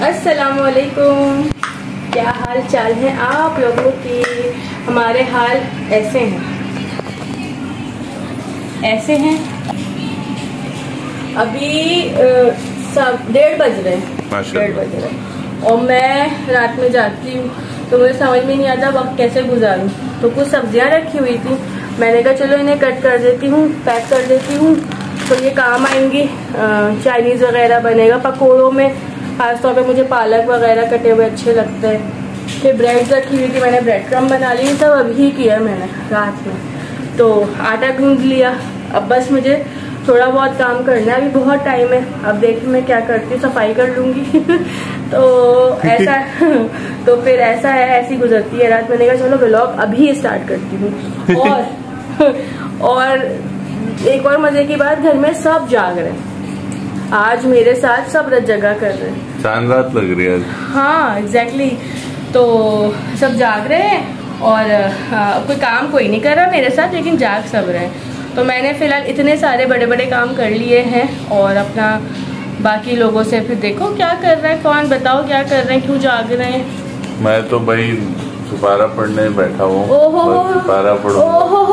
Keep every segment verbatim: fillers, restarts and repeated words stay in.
अस्सलामुअलैकुम, क्या हाल चाल है आप लोगों की। हमारे हाल ऐसे हैं ऐसे हैं अभी सब डेढ़ बज रहे हैं डेढ़ बज रहे हैं और मैं रात में जाती हूँ तो मुझे समझ में नहीं आता वक्त कैसे गुजारूँ। तो कुछ सब्जियाँ रखी हुई थी, मैंने कहा चलो इन्हें कट कर देती हूँ, पैक कर देती हूँ तो ये काम आएंगी। चाइनीज़ वगैरह बनेगा पकौड़ों में, खासतौर पे मुझे पालक वगैरह कटे हुए अच्छे लगते हैं। फिर ब्रेड रखी हुई थी, मैंने ब्रेड क्रम्ब बना ली, सब अभी किया मैंने रात में। तो आटा गूंद लिया, अब बस मुझे थोड़ा बहुत काम करना है, अभी बहुत टाइम है। अब देखिए मैं क्या करती हूँ, सफाई कर लूँगी तो ऐसा तो फिर ऐसा है, ऐसी गुजरती है रात। मैंने कहा चलो व्लॉग अभी स्टार्ट करती हूँ। और और एक और मजे की बात, घर में सब जाग रहे हैं आज मेरे साथ, सब रत जगह कर रहे हैं। चांद रात लग रही है आज। हाँ एग्जैक्टली exactly। तो सब जाग रहे हैं और आ, कोई काम कोई नहीं कर रहा मेरे साथ, लेकिन जाग सब रहे हैं। तो मैंने फिलहाल इतने सारे बड़े बड़े काम कर लिए हैं और अपना बाकी लोगों से फिर देखो क्या कर रहा है, कौन बताओ क्या कर रहे हैं, क्यों जाग रहे हैं। मैं तो भाई सुपारा पढ़ने बैठा हूँ, सुपारा पढ़ो।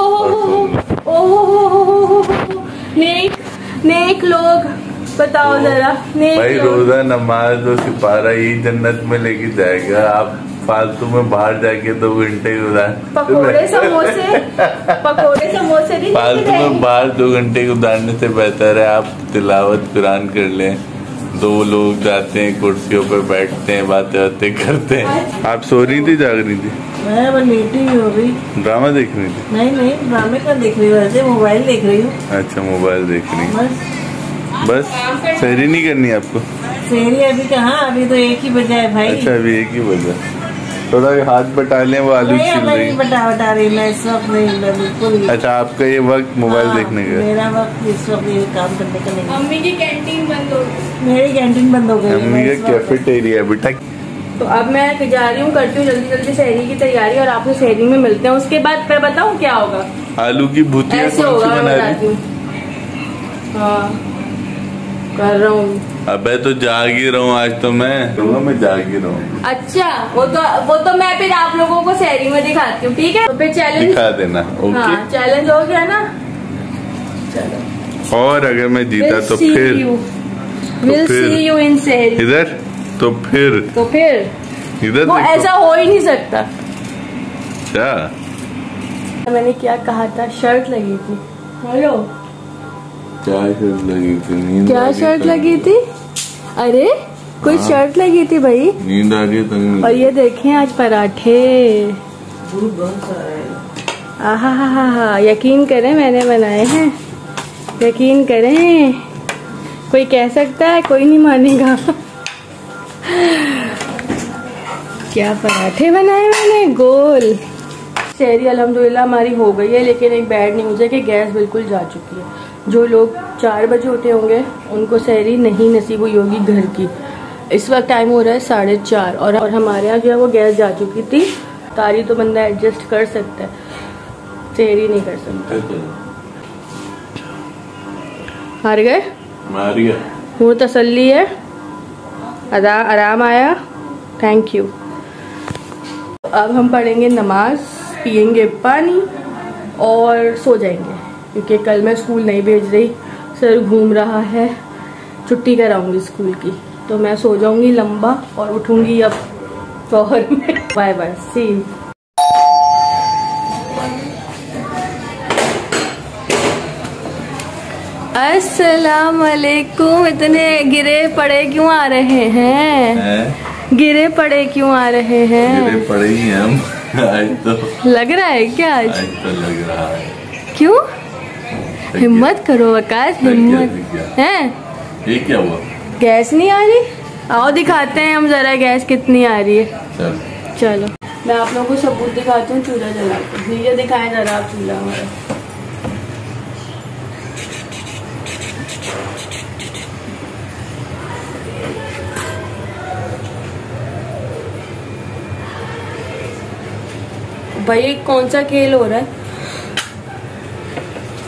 नेक नेक लोग बताओ जरा, नेक भाई रोजा नमाज और सिपारा ही जन्नत में लेके जाएगा। आप फालतू में बाहर जाके दो घंटे गुजार, पकोड़े समोसे पकोड़े समोसे नहीं, फालतू में बाहर दो घंटे गुजारने से बेहतर है आप तिलावत कुरान कर लें। दो लोग जाते हैं कुर्सियों पे बैठते हैं, बातें बातें करते हैं। आप सो रही थी जाग रही थी? मैं लेटी हो रही, ड्रामा देख रही थी? नहीं नहीं ड्रामे का देख रही हूँ, वैसे मोबाइल देख रही हूँ। अच्छा मोबाइल देख रही हूँ। बस बस सहरी नहीं करनी आपको? सहरी अभी कहाँ, अभी तो एक ही बजा है भाई। अच्छा अभी एक ही बजा, थोड़ा हाथ बटा लें, वो आलू छिल रही। बटा बटा रही मैं इस वक्त नहीं, बिल्कुल। अच्छा आपका ये वक्त मोबाइल देखने का? मेरा वक्त इस वक्त ये काम करने का नहीं। मम्मी की कैंटीन बंद हो गई, मेरी कैंटीन बंद हो गई, मम्मी का कैफेटेरिया बेटा। तो अब मैं जा रही हूँ, करती हूँ जल्दी जल्दी सहरी की तैयारी और आपसे सहरी में मिलते हैं। उसके बाद मैं बताऊँ क्या होगा। आलू की भुजिया ऐसे होगा, मैं बताती हूँ। हाँ कर रहा हूँ। अबे तो जाग ही रहा हूँ आज तो मैं मैं जाग ही रहा हूँ। अच्छा वो तो वो तो मैं फिर आप लोगों को सहरी में दिखाती हूँ, ठीक है? तो फिर चैलेंज दिखा देना। ओके हाँ, चैलेंज हो गया ना। चलो, और अगर मैं जीता तो फिर विल सी यू इन सहरी। इधर तो फिर तो फिर इधर वो ऐसा हो ही नहीं सकता। क्या मैंने क्या कहा था, शर्ट लगी थी। हेलो क्या शर्ट लगी थी? नींद क्या शर्ट लगी थी? अरे कोई हाँ। शर्ट लगी थी भाई, नींद आ रही है। और ये देखें आज पराठे, आहा हा हा हा, यकीन करें मैंने बनाए हैं, यकीन करें। कोई कह सकता है, कोई नहीं मानेगा। क्या पराठे बनाए मैंने, गोल। सहरी अल्हम्दुलिल्लाह हमारी हो गई है, लेकिन एक बैड न्यूज़ है कि गैस बिल्कुल जा चुकी है। जो लोग चार बजे उठे होंगे उनको सहरी नहीं नसीब हुई होगी घर की। इस वक्त टाइम हो रहा है साढ़े चार और, और हमारे यहाँ जो है वो गैस जा चुकी थी। तारी तो बंदा एडजस्ट कर सकता है, सहरी नहीं कर सकता। हार गए? मार गया। वो तसल्ली है, अदा आराम आया, थैंक यू। अब हम पढ़ेंगे नमाज, पियेंगे पानी और सो जाएंगे, क्योंकि कल मैं स्कूल नहीं भेज रही, सर घूम रहा है, छुट्टी कराऊंगी स्कूल की। तो मैं सो जाऊंगी लंबा और उठूंगी अब शहर में। Bye bye, see you. अस्सलाम वालेकुम। इतने गिरे पड़े क्यों आ रहे हैं, है? गिरे पड़े क्यों आ रहे हैं? गिरे पड़े ही हैं हम आज तो। लग रहा है क्या आज? आज तो लग रहा है। क्यों? हिम्मत करो आकाश, हिम्मत है। ये क्या हुआ? गैस नहीं आ रही? आओ दिखाते हैं हम जरा गैस कितनी आ रही है। चल। चलो मैं आप लोगों को सबूत दिखाती हूँ चूल्हा जला के। नीचे दिखाएं जरा आप चूल्हा हमारा। भाई कौन सा खेल हो रहा है?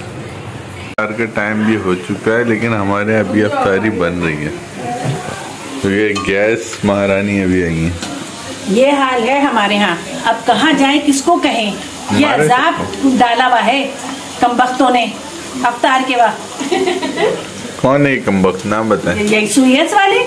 का टाइम भी हो चुका है, लेकिन हमारे अभी अफ्तारी बन रही है। तो ये गैस महारानी अभी आई है। ये हाल है हमारे यहाँ, अब कहाँ जाए किसको कहें। ये अजाब डाला हुआ है कमबख्तों ने अवतार के वक्त। कौन है कमबख्त, नाम बताएं। यही सुयस वाले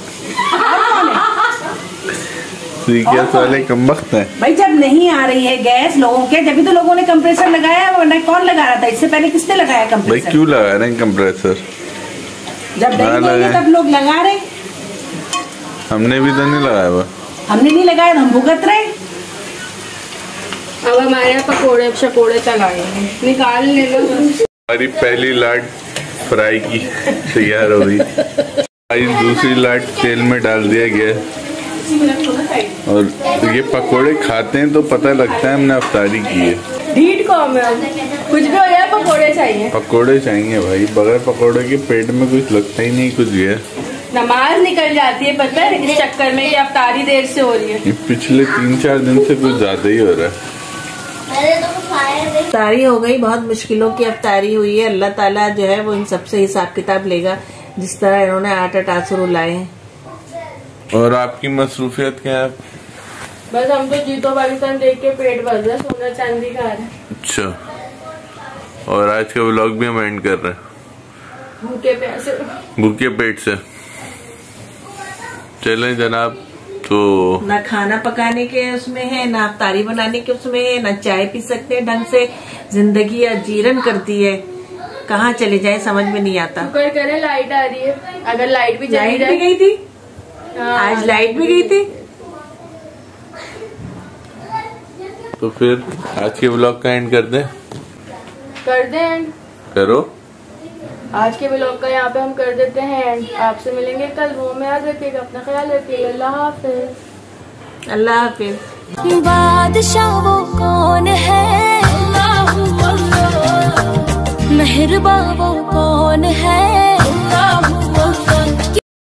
सुयस वाले कमबख्त हैं भाई। जब नहीं आ रही है गैस लोगों के, जब भी तो लोगों ने कंप्रेसर लगाया, वरना कौन लगा रहा था इससे पहले? किसने लगाया कंप्रेसर? भाई क्यों लगा रहे हैं कंप्रेसर? जब नहीं देंगे तब लोग लगा रहे। हमने भी तो नहीं लगाया हुआ। हमने नहीं लगाया, हम भुगत रहे। अब हमारे यहाँ पकोड़े शकोड़े चलाए निकाल ले लो। हमारी पहली लाट फ्राई की तैयार हो गई। दूसरी लाट तेल में डाल दिया गया और ये पकोड़े खाते हैं तो पता लगता है हमने अफ्तारी की है। ढीठ कौम है, कुछ भी हो जाए पकोड़े चाहिए। पकोड़े चाहिए भाई, बगैर पकोड़े के पेट में कुछ लगता ही नहीं कुछ भी है। नमाज निकल जाती है पता है इस चक्कर में कि अफ्तारी देर से हो रही है। पिछले तीन चार दिन से कुछ ज्यादा ही हो रहा है। अफ्तारी हो गई, बहुत मुश्किलों की अफ्तारी हुई है। अल्लाह ताला जो है वो इन सबसे हिसाब किताब लेगा, जिस तरह इन्होंने आठ आठ आंसू लाए हैं। और आपकी मसरूफियत क्या है? बस हम तो जीतो पाकिस्तान देख के पेट भर रहा है, सोना चांदी खा रहे हैं। अच्छा, और आज का व्लॉग भी हम एंड कर रहे हैं भूखे पेट से भूखे पेट से। चलें जनाब, तो ना खाना पकाने के उसमें है, ना अफ्तारी बनाने के उसमें है, ना चाय पी सकते हैं ढंग से। जिंदगी अजीरन करती है, कहाँ चले जाए समझ में नहीं आता। शुक्र करें लाइट आ रही है, अगर लाइट भी चली लाइट जाए। भी गई थी हाँ, आज लाइट भी गई थी। तो फिर आज के व्लॉग का एंड कर दें? कर दें एंड। करो। आज के व्लॉग का यहाँ पे हम कर देते हैं एंड। आपसे मिलेंगे कल, वो में याद रखिएगा, अपना ख्याल रखिएगा। अल्लाह हाफिज। अल्लाह हाफिज। बादशाह वो कौन है, मेहरबान वो कौन है।